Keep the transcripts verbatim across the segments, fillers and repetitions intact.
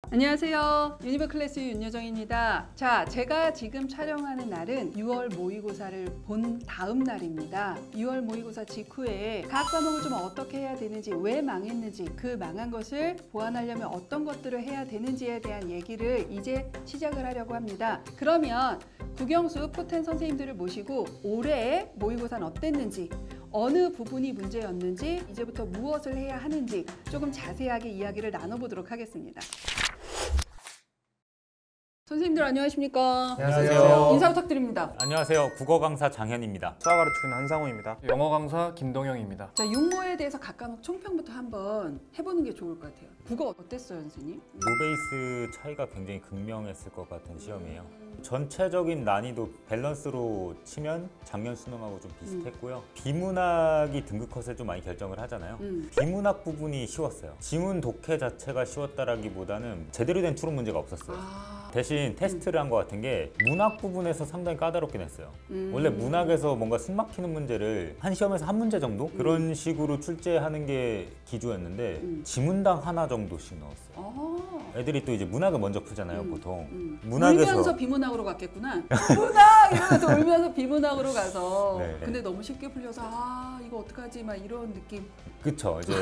안녕하세요. 유니버 클래스 윤여정입니다. 자, 제가 지금 촬영하는 날은 유월 모의고사를 본 다음 날입니다. 유월 모의고사 직후에 각 과목을 좀 어떻게 해야 되는지, 왜 망했는지, 그 망한 것을 보완하려면 어떤 것들을 해야 되는지에 대한 얘기를 이제 시작을 하려고 합니다. 그러면 국영수, 포텐 선생님들을 모시고 올해의 모의고사는 어땠는지, 어느 부분이 문제였는지, 이제부터 무엇을 해야 하는지 조금 자세하게 이야기를 나눠보도록 하겠습니다. 선생님들 안녕하십니까? 안녕하세요. 인사 부탁드립니다. 안녕하세요. 국어 강사 장현입니다. 수학 가르치는 한상호입니다. 영어 강사 김동영입니다. 자, 육모에 대해서 각 과목 총평부터 한번 해보는 게 좋을 것 같아요. 국어 어땠어요, 선생님? 노베이스 차이가 굉장히 극명했을 것 같은 시험이에요. 전체적인 난이도 밸런스로 치면 작년 수능하고 좀 비슷했고요. 음. 비문학이 등급 컷을 좀 많이 결정을 하잖아요. 음. 비문학 부분이 쉬웠어요. 지문 독해 자체가 쉬웠다라기보다는 제대로 된 추론 문제가 없었어요. 아. 대신 테스트를 음. 한 것 같은 게 문학 부분에서 상당히 까다롭긴 했어요. 음. 원래 문학에서 뭔가 숨 막히는 문제를 한 시험에서 한 문제 정도? 음. 그런 식으로 출제하는 게 기조였는데 음. 지문당 하나 정도씩 넣었어요. 아. 애들이 또 이제 문학을 먼저 풀잖아요, 음. 보통. 음. 문학에서 울면서 비문학으로 갔겠구나. 문학! 이러면서 울면서 비문학으로 가서. 네. 근데 너무 쉽게 풀려서 아 이거 어떡하지? 막 이런 느낌. 그쵸. 이제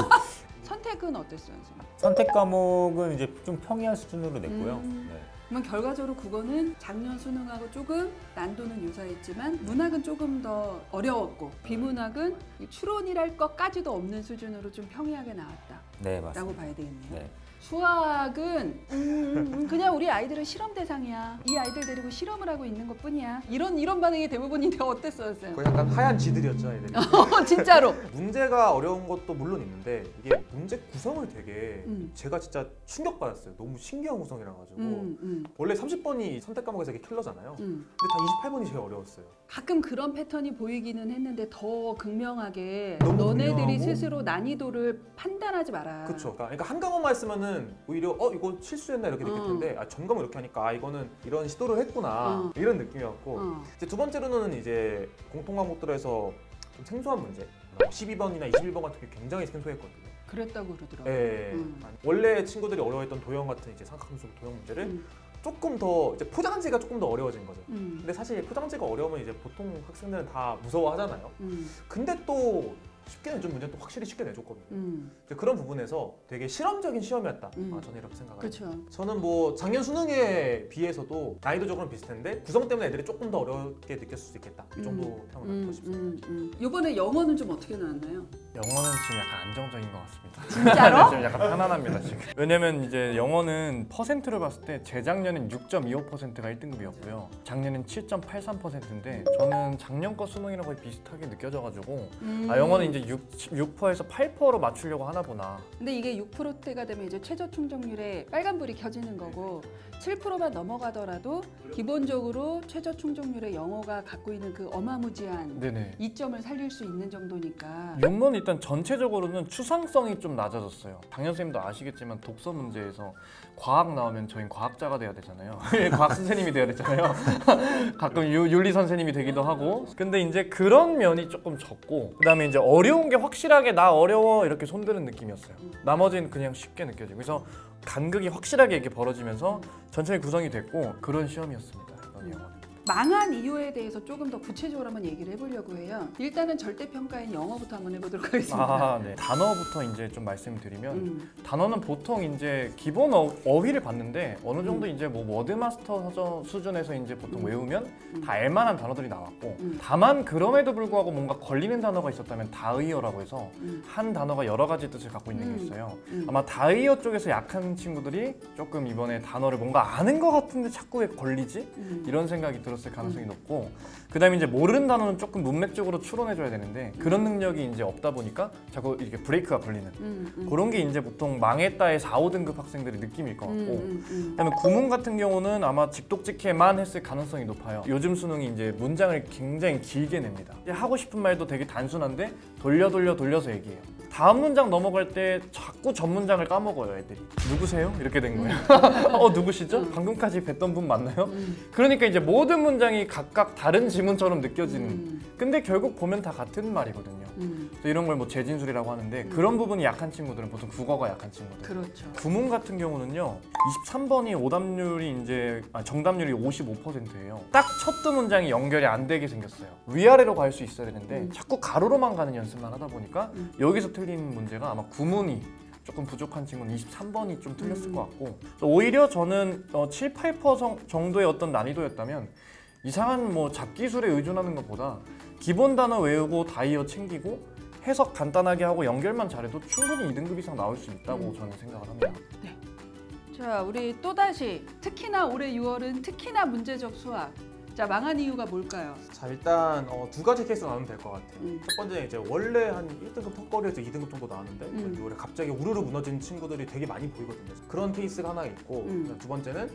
선택은 어땠어요, 선생님? 선택 과목은 이제 좀 평이한 수준으로 냈고요. 음. 네. 그러면 결과적으로 국어는 작년 수능하고 조금 난도는 유사했지만 문학은 조금 더 어려웠고 비문학은 추론이랄 것까지도 없는 수준으로 좀 평이하게 나왔다. 네, 맞습니다. 라고 봐야 되겠네요. 네. 수학은 음, 그냥 우리 아이들은 실험 대상이야. 이 아이들 데리고 실험을 하고 있는 것뿐이야. 이런 이런 반응이 대부분인데 어땠어요, 쌤? 거의 약간 하얀 쥐들이었죠, 아이들이. 진짜로. 문제가 어려운 것도 물론 있는데 이게 문제 구성을 되게 음. 제가 진짜 충격받았어요. 너무 신기한 구성이라 가지고 음, 음. 원래 삼십 번이 선택 과목에서 이게 킬러잖아요. 음. 근데 다 이십팔 번이 제일 어려웠어요. 가끔 그런 패턴이 보이기는 했는데 더 극명하게 너무 너네들이 극명하고. 스스로 난이도를 판단하지 마라. 그렇죠. 그러니까 한 과목만 했으면은 오히려 어 이거 실수했나 이렇게 느낄 텐데 어. 아, 전 과목 이렇게 하니까 아 이거는 이런 시도를 했구나 어. 이런 느낌이었고 어. 이제 두 번째로는 이제 공통 과목들에서 좀 생소한 문제 십이 번이나 이십일 번 같은 게 굉장히 생소했거든요. 그랬다고 그러더라고요. 네. 음. 원래 친구들이 어려워했던 도형 같은 이제 삼각함수 도형 문제를 음. 조금 더 이제 포장지가 조금 더 어려워진 거죠. 음. 근데 사실 포장지가 어려우면 이제 보통 학생들은 다 무서워하잖아요. 음. 근데 또 쉽게 내준 문제는 또 확실히 쉽게 내줬거든요. 음. 그런 부분에서 되게 실험적인 시험이었다. 음. 아, 저는 이렇게 생각합니다. 그쵸. 저는 뭐 작년 수능에 비해서도 난이도적으로는 비슷한데 구성 때문에 애들이 조금 더 어렵게 느꼈을 수 있겠다. 이 정도 음. 평을 음. 갖고 싶습니다. 음. 음. 이번에 영어는 좀 어떻게 나왔나요? 영어는 지금 약간 안정적인 것 같습니다. 진짜로? 지금 약간 편안합니다 지금. 왜냐면 이제 영어는 퍼센트를 봤을 때 재작년엔 육 점 이오 퍼센트가 일 등급이었고요. 작년엔 칠 점 팔삼 퍼센트인데 저는 작년 거 수능이랑 거의 비슷하게 느껴져가지고 음. 아 영어는 이제 육 퍼센트에서 팔 퍼센트로 맞추려고 하나 보나. 근데 이게 육 퍼센트대가 되면 이제 최저 충족률에 빨간불이 켜지는 거고 칠 퍼센트만 넘어가더라도 기본적으로 최저 충족률의 영어가 갖고 있는 그 어마무지한 네네. 이점을 살릴 수 있는 정도니까. 육모는 일단 전체적으로는 추상성이 좀 낮아졌어요. 당연 쌤도 아시겠지만 독서 문제에서 과학 나오면 저희는 과학자가 돼야 되잖아요. 과학 선생님이 돼야 되잖아요. 가끔 유, 윤리 선생님이 되기도 하고. 근데 이제 그런 면이 조금 적고 그다음에 이제 어려운 게 확실하게 나 어려워 이렇게 손드는 느낌이었어요. 나머지는 그냥 쉽게 느껴지고 그래서 간극이 확실하게 이렇게 벌어지면서 전체적인 구성이 됐고 그런 시험이었습니다. 이번 영어는. 망한 이유에 대해서 조금 더 구체적으로 한번 얘기를 해보려고 해요. 일단은 절대평가인 영어부터 한번 해보도록 하겠습니다. 아, 네. 단어부터 이제 좀 말씀드리면 음. 단어는 보통 이제 기본 어, 어휘를 봤는데 어느 정도 음. 이제 뭐 워드마스터 서저 수준에서 이제 보통 음. 외우면 음. 다 알만한 단어들이 나왔고 음. 다만 그럼에도 불구하고 뭔가 걸리는 단어가 있었다면 다의어라고 해서 음. 한 단어가 여러 가지 뜻을 갖고 있는 게 있어요. 음. 아마 다의어 쪽에서 약한 친구들이 조금 이번에 단어를 뭔가 아는 것 같은데 자꾸 왜 걸리지? 음. 이런 생각이 들어요. 을 가능성이 음. 높고 그 다음에 이제 모르는 단어는 조금 문맥적으로 추론해줘야 되는데 그런 능력이 이제 없다 보니까 자꾸 이렇게 브레이크가 걸리는 음, 음. 그런 게 이제 보통 망했다의 사, 오 등급 학생들의 느낌일 것 같고 음, 음. 그다음에 구문 같은 경우는 아마 직독직해만 했을 가능성이 높아요. 요즘 수능이 이제 문장을 굉장히 길게 냅니다. 하고 싶은 말도 되게 단순한데 돌려 돌려 돌려서 얘기해요. 다음 문장 넘어갈 때 자꾸 전 문장을 까먹어요 애들이. 누구세요? 이렇게 된 거예요. 어 누구시죠? 음. 방금까지 뵀던 분 맞나요? 음. 그러니까 이제 모든 문장이 각각 다른 지문처럼 느껴지는. 음. 근데 결국 보면 다 같은 말이거든요. 음. 그래서 이런 걸 뭐 재진술이라고 하는데 음. 그런 부분이 약한 친구들은 보통 국어가 약한 친구들. 그렇죠. 구문 같은 경우는요 이십삼 번이 오답률이 이제 아, 정답률이 오십오 퍼센트예요. 딱 첫 두 문장이 연결이 안 되게 생겼어요. 위아래로 갈 수 있어야 되는데 음. 자꾸 가로로만 가는 연습만 하다 보니까 음. 여기서 틀린 문제가 아마 구문이 조금 부족한 친구는 이십삼 번이 좀 틀렸을 음. 것 같고 오히려 저는 어, 칠, 팔 퍼센트 정도의 어떤 난이도였다면 이상한 뭐 잡기술에 의존하는 것보다 기본 단어 외우고 다이어 챙기고 해석 간단하게 하고 연결만 잘해도 충분히 이 등급 이상 나올 수 있다고 음. 저는 생각을 합니다. 자, 우리 또다시 특히나 올해 유월은 특히나 문제적 수학. 자, 망한 이유가 뭘까요? 자 일단 어, 두 가지 케이스 나누면 될 것 같아요. 음. 첫 번째는 이제 원래 한 일 등급 턱걸이에서 이 등급 정도 나왔는데 음. 유월에 갑자기 우르르 무너진 친구들이 되게 많이 보이거든요. 그런 케이스가 하나 있고 음. 두 번째는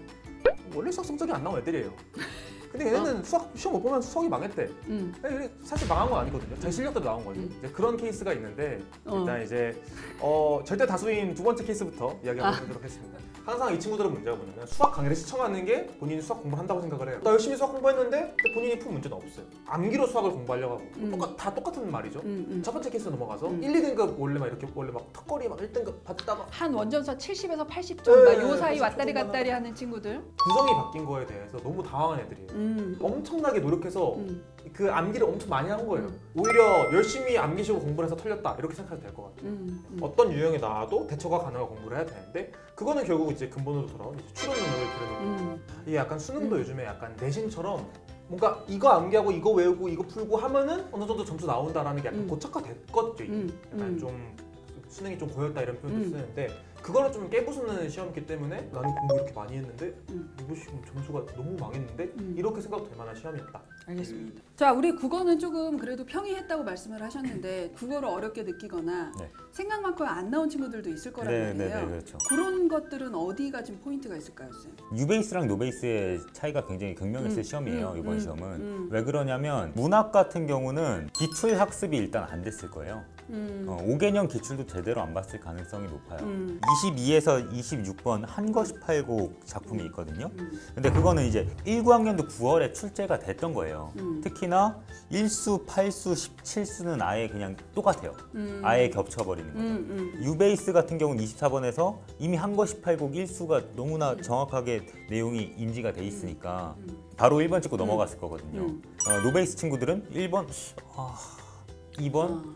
원래 수학 성적이 안 나온 애들이에요. 근데 얘네는 수학 시험 못 보면 수학이 망했대. 음. 근데 사실 망한 건 아니거든요. 자기 실력대로 나온 거지. 음. 이제 그런 케이스가 있는데 어. 일단 이제 어, 절대 다수인 두 번째 케이스부터 이야기 아. 한번 해보도록 하겠습니다. 항상 이 친구들은 문제가 뭐냐면 수학 강의를 시청하는 게 본인이 수학 공부를 한다고 생각을 해요. 나 열심히 수학 공부했는데 본인이 푼 문제는 없어요. 암기로 수학을 공부하려고 하고 음. 똑같, 다 똑같은 말이죠. 음, 음. 첫 번째 케이스 넘어가서 음. 일, 이 등급 원래 막 이렇게 원래 막 턱걸이 막 일 등급 받다가 한 원전서 칠십에서 팔십 점, 네, 요 사이 팔십 왔다리 정도만 갔다리 하는 친구들. 구성이 바뀐 거에 대해서 너무 당황한 애들이에요. 음. 엄청나게 노력해서 음. 그 암기를 엄청 많이 한 거예요. 음. 오히려 열심히 암기시고 공부를 해서 털렸다 이렇게 생각해도 될 것 같아요. 음. 음. 어떤 유형이 나와도 대처가 가능한 공부를 해야 되는데 그거는 결국 이제 근본으로 돌아온 이제 추론 능력을 기르는 거예요. 음. 이게 약간 수능도 음. 요즘에 약간 내신처럼 뭔가 이거 암기하고 이거 외우고 이거 풀고 하면은 어느 정도 점수 나온다라는 게 약간 음. 고착화됐거든요. 이게. 음. 약간 음. 좀 수능이 좀 고였다 이런 표현도 음. 쓰는데 그거를 좀 깨부수는 시험이기 때문에 나는 공부 이렇게 많이 했는데 음. 이거 시험 점수가 너무 망했는데 음. 이렇게 생각될 만한 시험이었다. 알겠습니다. 자, 우리 국어는 조금 그래도 평이했다고 말씀을 하셨는데 국어를 어렵게 느끼거나 네. 생각만큼 안 나온 친구들도 있을 거란 네, 말이에요. 네, 네, 그렇죠. 그런 것들은 어디가 좀 포인트가 있을까요, 쌤? 유베이스랑 노베이스의 차이가 굉장히 극명했을 음, 시험이에요. 음, 이번 음, 시험은. 음. 왜 그러냐면 문학 같은 경우는 기출 학습이 일단 안 됐을 거예요. 음. 어, 오 개년 기출도 제대로 안 봤을 가능성이 높아요. 음. 이십이에서 이십육 번 한거시 팔곡 작품이 있거든요. 음. 근데 그거는 이제 십구 학년도 구월에 출제가 됐던 거예요. 음. 특히나 일수, 팔수, 십칠수는 아예 그냥 똑같아요. 음. 아예 겹쳐버리는 거죠. 음. 음. 유베이스 같은 경우는 이십사 번에서 이미 한거시 팔곡 일수가 너무나 정확하게 내용이 인지가 돼 있으니까 음. 바로 일 번 찍고 넘어갔을 거거든요. 음. 어, 노베이스 친구들은 일 번, 아, 이 번,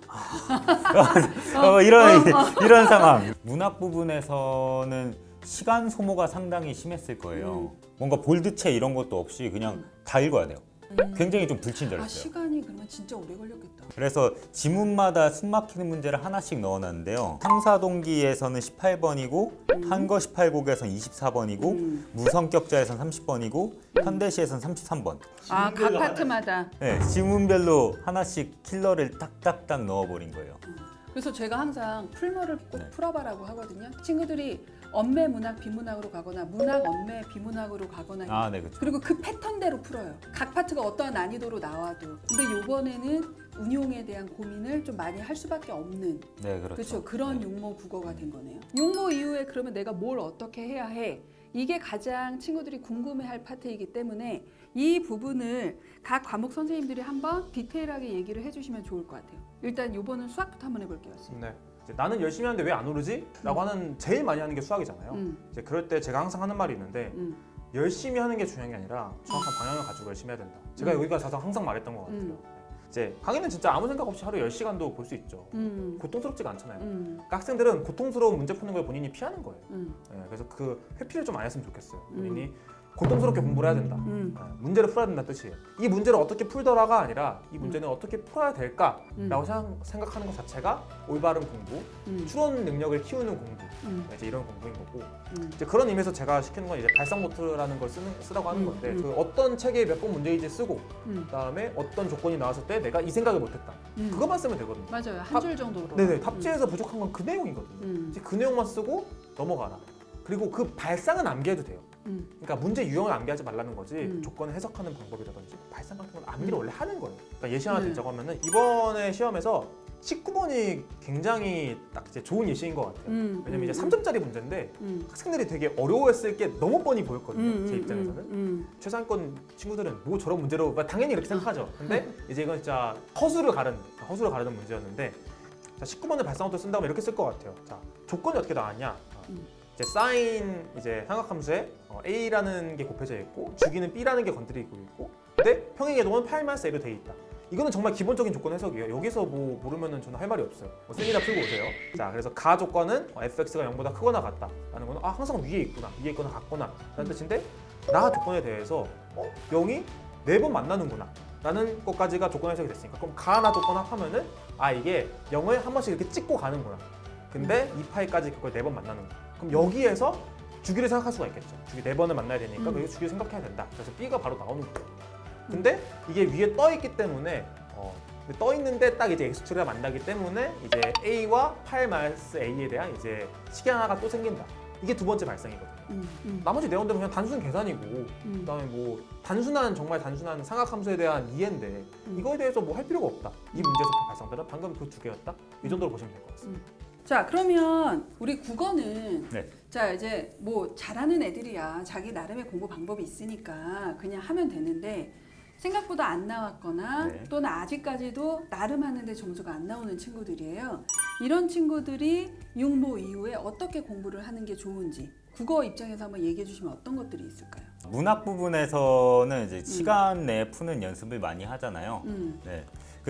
어. 어, 이런 어, 어. 이런 상황. 문학 부분에서는 시간 소모가 상당히 심했을 거예요. 뭔가 볼드체 이런 것도 없이 그냥 다 읽어야 돼요. 음. 굉장히 좀 아, 불친절했어요. 시간이 그러면 진짜 오래 걸렸겠다. 그래서 지문마다 숨 막히는 문제를 하나씩 넣어놨는데요. 상사동기에서는 십팔 번이고 음. 한거시 팔곡에서는 이십사 번이고 음. 무성격자에서는 삼십 번이고 현대시에서는 삼십삼 번. 아, 각 파트마다. 네, 지문별로 하나씩 킬러를 딱딱딱 넣어버린 거예요. 그래서 제가 항상 풀머를 꼭 네. 풀어봐라고 하거든요. 친구들이 언매 문학 비문학으로 가거나 문학 언매 비문학으로 가거나 아, 네, 그렇죠. 그리고 그 패턴대로 풀어요. 각 파트가 어떠한 난이도로 나와도. 근데 요번에는 운용에 대한 고민을 좀 많이 할 수밖에 없는 네, 그렇죠. 그렇죠. 그런 네. 용모 국어가 된 거네요. 용모 이후에 그러면 내가 뭘 어떻게 해야 해? 이게 가장 친구들이 궁금해할 파트이기 때문에 이 부분을 각 과목 선생님들이 한번 디테일하게 얘기를 해주시면 좋을 것 같아요. 일단 요번은 수학부터 한번 해볼게요. 쌤. 네. 이제 나는 열심히 하는데 왜 안 오르지? 라고 하는 제일 많이 하는 게 수학이잖아요. 음, 이제 그럴 때 제가 항상 하는 말이 있는데 음, 열심히 하는 게 중요한 게 아니라 정확한 방향을 가지고 열심히 해야 된다. 제가 음. 여기가 가서 항상 말했던 것 같아요. 음. 이제 강의는 진짜 아무 생각 없이 하루 열 시간도 볼 수 있죠. 음, 고통스럽지가 않잖아요. 음, 그러니까 학생들은 고통스러운 문제 푸는 걸 본인이 피하는 거예요. 음, 네, 그래서 그 회피를 좀 안 했으면 좋겠어요. 본인이 음. 고통스럽게 공부를 해야 된다. 음, 네, 문제를 풀어야 된다는 뜻이에요. 이 문제를 어떻게 풀더라가 아니라 이 문제는 어떻게 풀어야 될까라고 음. 생각- 생각하는 것 자체가 올바른 공부, 음, 추론 능력을 키우는 공부, 음, 이제 이런 공부인 거고 음. 이제 그런 의미에서 제가 시키는 건 이제 발상 노트라는 걸 쓰는, 쓰라고 하는 음, 건데 음. 그 어떤 책에 몇 번 문제인지 쓰고 음, 그다음에 어떤 조건이 나왔을 때 내가 이 생각을 못했다. 음. 그것만 쓰면 되거든요. 맞아요. 한 탑- 줄 정도로. 네네 탑재에서 부족한 건 그 내용이거든요. 음, 이제 그 내용만 쓰고 넘어가라. 그리고 그 발상은 암기해도 돼요. 음, 그러니까 문제 유형을 암기하지 말라는 거지 음. 조건을 해석하는 방법이라든지 발상 같은 건 암기를 음. 원래 하는 거예요. 그러니까 예시 하나 네. 들자고 하면은 이번에 시험에서 십구 번이 굉장히 딱 이제 좋은 예시인 것 같아요. 음, 왜냐면 음, 이제 삼 점짜리 문제인데 음. 학생들이 되게 어려워했을 게 너무 뻔히 보였거든요. 음, 제 음, 입장에서는. 음, 음. 최상위권 친구들은 뭐 저런 문제로 당연히 이렇게 생각하죠. 근데 이제 이건 진짜 허수를 가른 허수를 가르는 문제였는데 자, 십구 번을 발상어도 쓴다면 이렇게 쓸 것 같아요. 자, 조건이 어떻게 나왔냐? 어, 음. 이제 사인 이제 삼각함수에 어, A라는 게 곱해져 있고 주기는 B라는 게 건드리고 있고 근데 평행 이동은 팔 마이너스 A로 돼 있다. 이거는 정말 기본적인 조건 해석이에요. 여기서 뭐 모르면은 저는 할 말이 없어요. 뭐 쌤이나 풀고 오세요. 자, 그래서 가 조건은 에프엑스가 영보다 크거나 같다. 라는 거는 아 항상 위에 있구나, 위에 있거나 같거나 라는 뜻인데 나 조건에 대해서 어, 영이 네 번 만나는구나 라는 것까지가 조건 해석이 됐으니까 그럼 가나 조건 합하면은 아 이게 영을 한 번씩 이렇게 찍고 가는구나. 근데 이 파이까지 그걸 네 번 만나는구나. 그럼 여기에서 주기를 생각할 수가 있겠죠. 주기 네 번을 만나야 되니까 음. 그 주기를 생각해야 된다. 그래서 B가 바로 나오는 거예요. 근데 이게 위에 떠 있기 때문에 어, 떠 있는데 딱 이제 엑스트가 만나기 때문에 이제 A와 팔 마이너스 A에 대한 이제 식이 하나가 또 생긴다. 이게 두 번째 발상이거든요. 음, 음. 나머지 내용들은 그냥 단순 계산이고 음. 그다음에 뭐 단순한 정말 단순한 삼각함수에 대한 이해인데 음. 이거에 대해서 뭐 할 필요가 없다. 이 문제에서 그 발상들은 방금 그 두 개였다. 이 정도로 보시면 될 것 같습니다. 자, 그러면 우리 국어는 네. 자 이제 뭐 잘하는 애들이야 자기 나름의 공부 방법이 있으니까 그냥 하면 되는데 생각보다 안 나왔거나 네. 또는 아직까지도 나름 하는데 점수가 안 나오는 친구들이에요. 이런 친구들이 육모 이후에 어떻게 공부를 하는 게 좋은지 국어 입장에서 한번 얘기해 주시면 어떤 것들이 있을까요? 문학 부분에서는 이제 시간 내에 푸는 연습을 많이 하잖아요. 음. 네.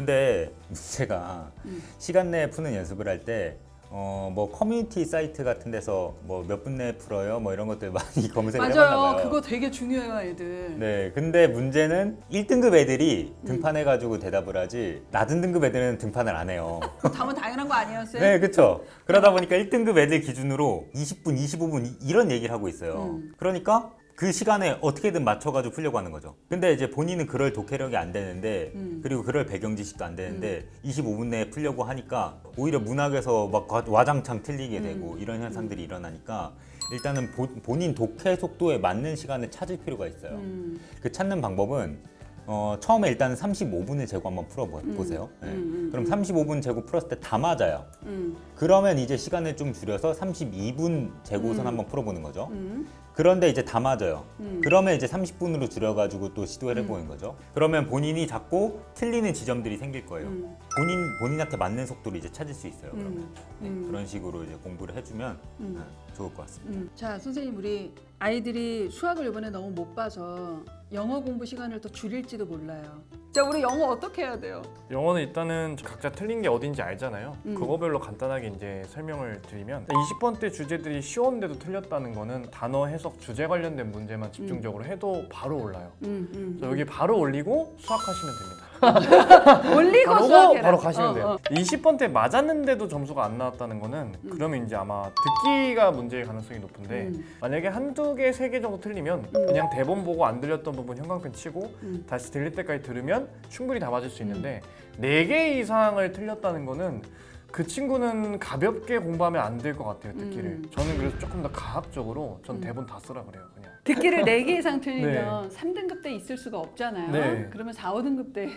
근데 문제가 음. 시간 내에 푸는 연습을 할 때 어, 뭐 커뮤니티 사이트 같은 데서 뭐 몇 분 내에 풀어요 뭐 이런 것들 많이 검색을 해봤나 맞아요. 봐요. 그거 되게 중요해요, 애들. 네, 근데 문제는 일 등급 애들이 등판해가지고 대답을 하지 낮은 등급 애들은 등판을 안 해요. 답은 당연한 거 아니에요, 쌤? 네, 그렇죠. 그러다 보니까 일 등급 애들 기준으로 이십 분, 이십오 분 이런 얘기를 하고 있어요. 음. 그러니까 그 시간에 어떻게든 맞춰가지고 풀려고 하는 거죠. 근데 이제 본인은 그럴 독해력이 안 되는데 음. 그리고 그럴 배경 지식도 안 되는데 이십오 분 내에 풀려고 하니까 오히려 문학에서 막 와장창 틀리게 음. 되고 이런 현상들이 일어나니까 일단은 보, 본인 독해 속도에 맞는 시간을 찾을 필요가 있어요. 음. 그 찾는 방법은 어, 처음에 일단 삼십오 분을 재고 한번 풀어보세요. 음. 네. 음. 그럼 삼십오 분 재고 풀었을 때 다 맞아요. 음. 그러면 이제 시간을 좀 줄여서 삼십이 분 재고선 음. 한번 풀어보는 거죠. 음. 그런데 이제 다 맞아요. 음. 그러면 이제 삼십 분으로 줄여가지고 또 시도를 해보는 거죠. 그러면 본인이 자꾸 틀리는 지점들이 생길 거예요. 음. 본인, 본인한테 맞는 속도를 이제 찾을 수 있어요. 그러면. 음. 네, 음. 그런 식으로 이제 공부를 해주면 음. 네, 좋을 것 같습니다. 음. 자, 선생님, 우리 아이들이 수학을 이번에 너무 못 봐서 영어 공부 시간을 더 줄일지도 몰라요. 자, 우리 영어 어떻게 해야 돼요? 영어는 일단은 각자 틀린 게 어딘지 알잖아요. 음. 그거별로 간단하게 이제 설명을 드리면 이십 번대 주제들이 쉬웠는데도 틀렸다는 거는 단어 해석 주제 관련된 문제만 집중적으로 해도 바로 올라요. 음, 음, 그래서 여기 바로 올리고 수학하시면 됩니다. 올리고 바로 수학해라. 바로 가시면 어, 돼요. 어. 이십 번대 맞았는데도 점수가 안 나왔다는 거는 음. 그러면 이제 아마 듣기가 문제일 가능성이 높은데 음. 만약에 한두 개, 세 개 정도 틀리면 음. 그냥 대본 보고 안 들렸던 부분 형광펜 치고 음. 다시 들릴 때까지 들으면 충분히 다 맞을 수 있는데 네 개 이상을 틀렸다는 거는 그 친구는 가볍게 공부하면 안 될 것 같아요, 듣기를. 음. 저는 그래서 조금 더 가학적으로 전 음. 대본 다 쓰라 그래요, 그냥. 듣기를 네 개 이상 틀리면 삼 등급 때 있을 수가 없잖아요. 네. 그러면 사, 오 등급 때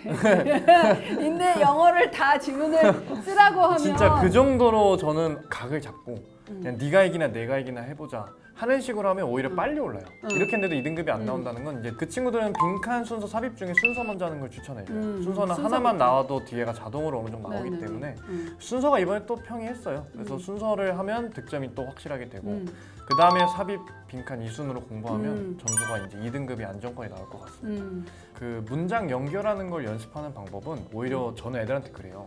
있는 영어를 다 지문을 쓰라고 하면 진짜 그 정도로 저는 각을 잡고 음. 그냥 네가 이기나 내가 이기나 해보자 하는 식으로 하면 오히려 음. 빨리 올라요. 음. 이렇게 했는데도 이 등급이 안 음. 나온다는 건 이제 그 친구들은 빈칸 순서 삽입 중에 순서 먼저 하는 걸 추천해줘요. 음. 순서는 순서부터. 하나만 나와도 뒤에가 자동으로 어느 정도 나오기 네네네. 때문에 음. 순서가 이번에 또 평이했어요. 그래서 음. 순서를 하면 득점이 또 확실하게 되고 음. 그 다음에 삽입 빈칸 이 순으로 공부하면 음. 점수가 이제 이 등급이 안정권이 나올 것 같습니다. 음. 그 문장 연결하는 걸 연습하는 방법은 오히려 저는 애들한테 그래요.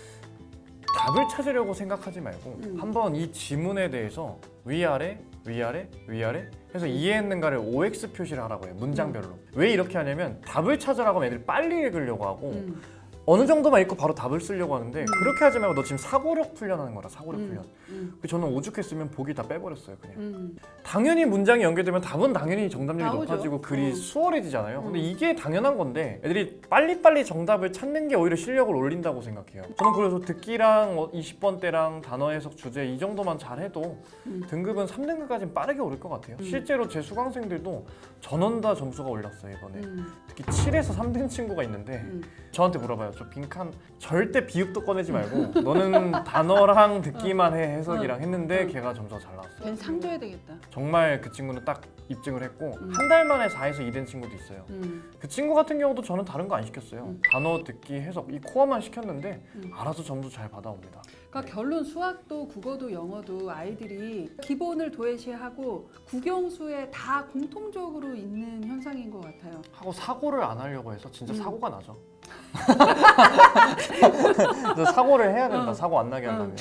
답을 찾으려고 생각하지 말고 음. 한번 이 지문에 대해서 위아래, 위아래, 위아래 해서 이해했는가를 오엑스 표시를 하라고 해요. 문장별로. 왜 이렇게 하냐면 답을 찾으라고 하면 애들이 빨리 읽으려고 하고 음. 어느 정도만 읽고 바로 답을 쓰려고 하는데 그렇게 하지 말고 너 지금 사고력 훈련하는 거라, 사고력 음. 훈련. 음. 그 저는 오죽했으면 보기 다 빼버렸어요, 그냥. 음. 당연히 문장이 연결되면 답은 당연히 정답률이 나오죠. 높아지고 글이 어. 수월해지잖아요. 근데 음. 이게 당연한 건데 애들이 빨리빨리 정답을 찾는 게 오히려 실력을 올린다고 생각해요. 저는 그래서 듣기랑 이십 번대랑 단어 해석 주제 이 정도만 잘해도 음. 등급은 삼 등급까지는 빠르게 오를 것 같아요. 음. 실제로 제 수강생들도 전원 다 점수가 올랐어요, 이번에. 음. 특히 칠에서 삼 등 친구가 있는데 음. 저한테 물어봐요. 있어요. 저 빈칸 절대 비읍도 꺼내지 말고 너는 단어랑 듣기만 해 해석이랑 했는데 걔가 점수가 잘 나왔어요. 걔는 상 줘야 되겠다. 정말 그 친구는 딱 입증을 했고 음. 한 달 만에 사에서 이 된 친구도 있어요. 음. 그 친구 같은 경우도 저는 다른 거 안 시켰어요. 음. 단어 듣기 해석 이 코어만 시켰는데 음. 알아서 점수 잘 받아옵니다. 그러니까 결론 수학도 국어도 영어도 아이들이 기본을 도외시하고 국영수에 다 공통적으로 있는 현상인 것 같아요. 하고 사고를 안 하려고 해서 진짜 음. 사고가 나죠. 그래서 사고를 해야 된다. 어. 사고 안 나게 어. 하려면.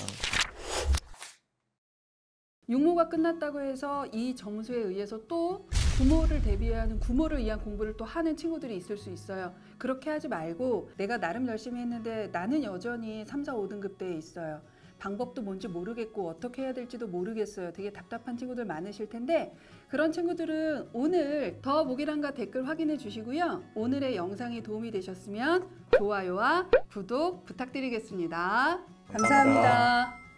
육모가 끝났다고 해서 이 점수에 의해서 또 구모를 대비하는 구모를 위한 공부를 또 하는 친구들이 있을 수 있어요. 그렇게 하지 말고 내가 나름 열심히 했는데 나는 여전히 삼, 사, 오 등급대에 있어요. 방법도 뭔지 모르겠고 어떻게 해야 될지도 모르겠어요. 되게 답답한 친구들 많으실 텐데 그런 친구들은 오늘 더보기란과 댓글 확인해 주시고요. 오늘의 영상이 도움이 되셨으면 좋아요와 구독 부탁드리겠습니다. 감사합니다.